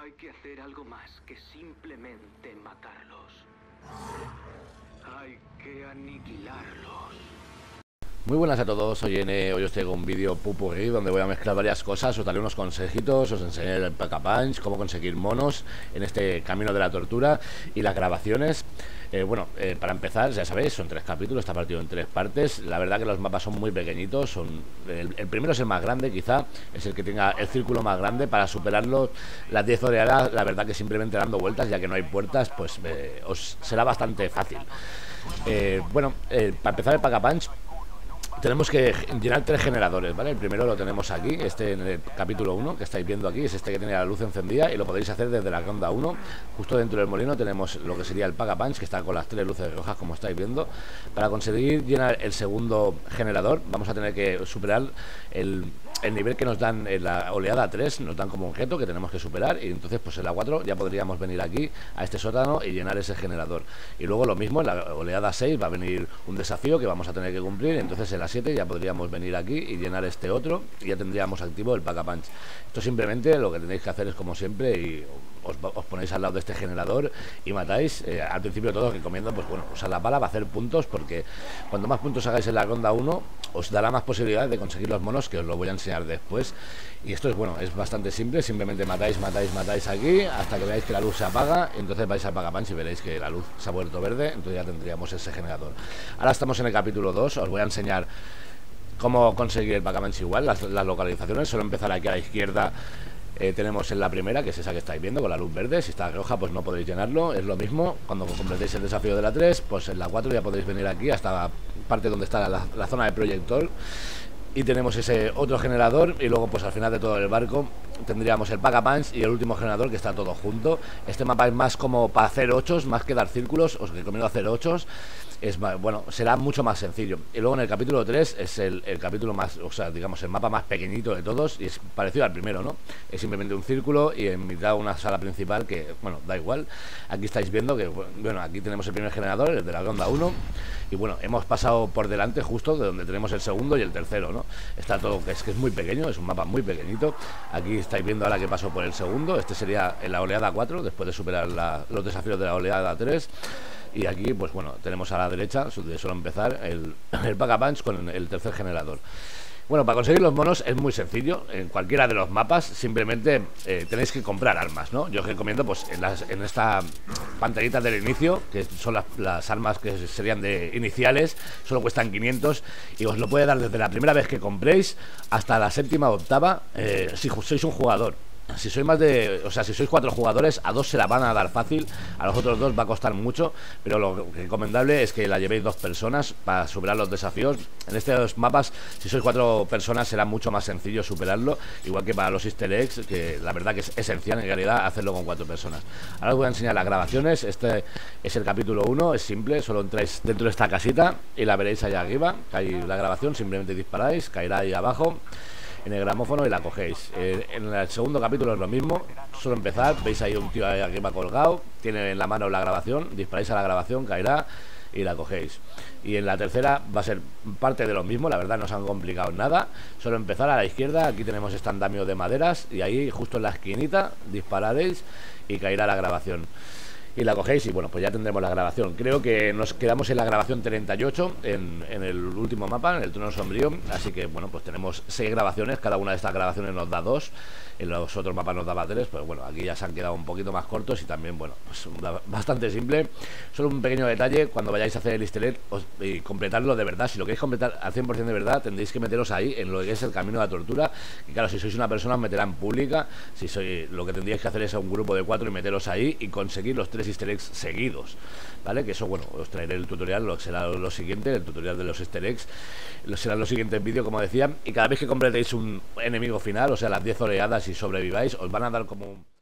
Hay que hacer algo más que simplemente matarlos. Hay que aniquilarlos. Muy buenas a todos, soy N. Hoy os traigo un vídeo pupurrí donde voy a mezclar varias cosas. Os daré unos consejitos, os enseñaré el Pack-a-Punch, cómo conseguir monos en este camino de la tortura y las grabaciones. Para empezar, ya sabéis, son 3 capítulos, está partido en 3 partes. La verdad que los mapas son muy pequeñitos, el primero es el más grande, quizá es el que tenga el círculo más grande. Para superarlo, las 10 oleadas, la verdad que simplemente dando vueltas, ya que no hay puertas, pues os será bastante fácil. Para empezar el Pack-a-Punch, tenemos que llenar 3 generadores, ¿vale? El primero lo tenemos aquí, este en el capítulo 1, que estáis viendo aquí, es este que tiene la luz encendida y lo podéis hacer desde la ronda 1. Justo dentro del molino tenemos lo que sería el Pack-a-Punch, que está con las 3 luces rojas, como estáis viendo. Para conseguir llenar el segundo generador, vamos a tener que superar el nivel que nos dan en la oleada 3, nos dan como objeto que tenemos que superar, y entonces pues en la 4 ya podríamos venir aquí a este sótano y llenar ese generador. Y luego lo mismo, en la oleada 6 va a venir un desafío que vamos a tener que cumplir, entonces en la 7 ya podríamos venir aquí y llenar este otro y ya tendríamos activo el Pack-a-Punch. Esto simplemente lo que tenéis que hacer es como siempre y os ponéis al lado de este generador y matáis. Al principio de todo recomiendo pues bueno, usar la bala, va a hacer puntos, porque cuanto más puntos hagáis en la ronda 1 os dará más posibilidades de conseguir los monos, que os lo voy a enseñar después. Y esto es bueno, es bastante simple, simplemente matáis aquí hasta que veáis que la luz se apaga, y entonces vais al Pack-a-Punch y veréis que la luz se ha vuelto verde, entonces ya tendríamos ese generador. Ahora estamos en el capítulo 2, os voy a enseñar cómo conseguir el Pack-a-Punch igual, las localizaciones. Solo empezar aquí a la izquierda. Tenemos en la primera, que es esa que estáis viendo con la luz verde. Si está roja pues no podéis llenarlo, es lo mismo. Cuando completéis el desafío de la 3, pues en la 4 ya podéis venir aquí hasta la parte donde está la zona de proyector, y tenemos ese otro generador. Y luego pues al final de todo el barco tendríamos el Pack-a-Punch y el último generador, que está todo junto. Este mapa es más como para hacer 8s, más que dar círculos. Os recomiendo hacer 8s. Será mucho más sencillo. Y luego en el capítulo 3 es el capítulo más, o sea, digamos, el mapa más pequeñito de todos, y es parecido al primero, ¿no? Es simplemente un círculo y en mitad una sala principal que, bueno, da igual. Aquí estáis viendo que, bueno, aquí tenemos el primer generador, el de la ronda 1, y bueno, hemos pasado por delante justo de donde tenemos el segundo y el tercero, ¿no? Está todo, que es muy pequeño, es un mapa muy pequeño. Aquí estáis viendo ahora que pasó por el segundo. Este sería en la oleada 4, después de superar los desafíos de la oleada 3. Y aquí, pues bueno, tenemos a la derecha, de solo empezar, el Pack-a-Punch con el tercer generador. Bueno, para conseguir los monos es muy sencillo. En cualquiera de los mapas simplemente tenéis que comprar armas, ¿no? Yo os recomiendo pues en esta pantallita del inicio, que son las armas que serían de iniciales, solo cuestan 500 y os lo puede dar desde la primera vez que compréis hasta la 7ª o 8ª, si sois un jugador. Si sois si sois 4 jugadores, a 2 se la van a dar fácil, a los otros 2 va a costar mucho, pero lo recomendable es que la llevéis 2 personas para superar los desafíos. En estos mapas, si sois 4 personas, será mucho más sencillo superarlo, igual que para los easter eggs, que la verdad que es esencial en realidad hacerlo con 4 personas. Ahora os voy a enseñar las grabaciones. Este es el capítulo 1, es simple, solo entráis dentro de esta casita y la veréis allá arriba, cae la grabación, simplemente disparáis, caerá ahí abajo en el gramófono y la cogéis. En el segundo capítulo es lo mismo, solo empezar, veis ahí un tío ahí arriba colgado, tiene en la mano la grabación, disparáis a la grabación, caerá y la cogéis. Y en la tercera va a ser parte de lo mismo, la verdad no se han complicado nada, solo empezar a la izquierda, aquí tenemos este andamio de maderas y ahí justo en la esquinita dispararéis y caerá la grabación. Y la cogéis y bueno, pues ya tendremos la grabación. Creo que nos quedamos en la grabación 38 en el último mapa, en el túnel sombrío. Así que bueno, pues tenemos 6 grabaciones. Cada una de estas grabaciones nos da 2. En los otros mapas nos daba 3, pero bueno, aquí ya se han quedado un poquito más cortos y también, bueno, pues bastante simple. Solo un pequeño detalle: cuando vayáis a hacer el easter egg y completarlo de verdad, si lo queréis completar al 100% de verdad, tendréis que meteros ahí en lo que es el camino de la tortura. Y claro, si sois una persona os meterá en pública. Lo que tendríais que hacer es a un grupo de 4 y meteros ahí y conseguir los 3 easter eggs seguidos, ¿vale? Que eso, bueno, os traeré el tutorial, será lo siguiente, el tutorial de los easter eggs, serán los siguientes vídeos, como decía. Y cada vez que completéis un enemigo final, o sea, las 10 oleadas y sobreviváis, os van a dar como